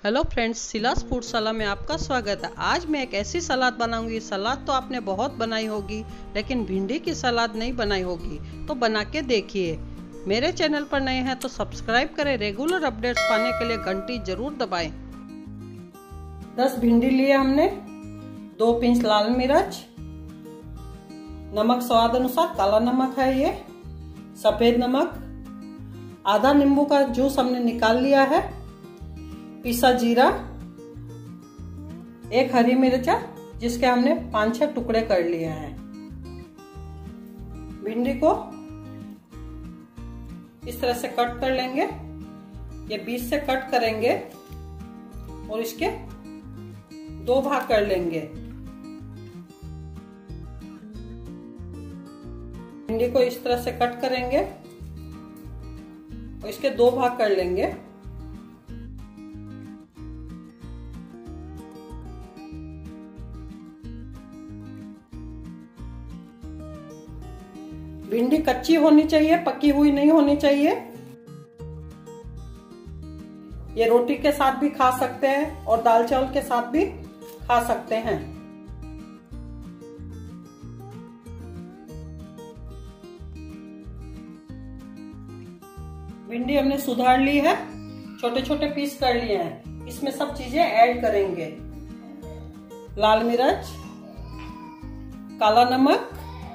Hello friends, Silas food salad में आपका स्वागत है। आज मैं एक ऐसी सलाद बनाऊंगी। सलाद तो आपने बहुत बनाई होगी, लेकिन भिंडी की सलाद नहीं बनाई होगी, तो बना के देखिए। मेरे चैनल पर नए हैं तो सब्सक्राइब करें। रेगुलर अपडेट्स पाने के लिए घंटी जरूर दबाएं। 10 भिंडी लिए हमने, 2 पिंच लाल मिर्च, नमक स्वाद अनुसार, काला नमक है ये, सफेद नमक, आधा नींबू का जूस हमने निकाल लिया है, पिसा जीरा, 1 हरी मिर्चा जिसके हमने 5-6 टुकड़े कर लिए हैं। भिंडी को इस तरह से कट कर लेंगे। ये बीच से कट करेंगे और इसके 2 भाग कर लेंगे। भिंडी को इस तरह से कट करेंगे और इसके 2 भाग कर लेंगे। भिंडी कच्ची होनी चाहिए, पकी हुई नहीं होनी चाहिए। ये रोटी के साथ भी खा सकते हैं और दाल चावल के साथ भी खा सकते हैं। भिंडी हमने सुधार ली है, छोटे छोटे पीस कर लिए हैं। इसमें सब चीजें ऐड करेंगे। लाल मिर्च, काला नमक,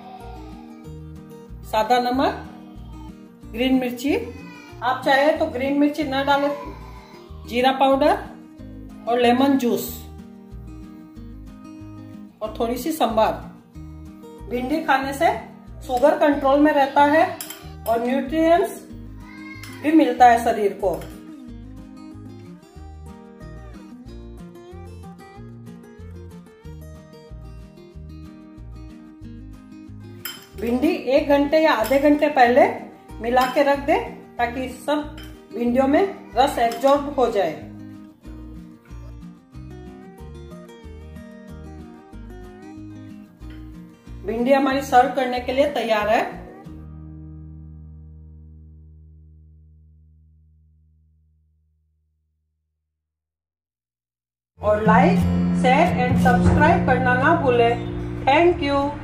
सादा नमक, ग्रीन मिर्ची, आप चाहे तो ग्रीन मिर्ची न डालें, जीरा पाउडर और लेमन जूस और थोड़ी सी संबार। भिंडी खाने से शुगर कंट्रोल में रहता है और न्यूट्रिएंट्स भी मिलता है शरीर को। भिंडी 1 घंटे या आधे घंटे पहले मिला के रख दे ताकि सब भिंडियों में रस एब्जॉर्ब हो जाए। भिंडी हमारी सर्व करने के लिए तैयार है। और लाइक, शेयर एंड सब्सक्राइब करना ना भूलें। Thank you.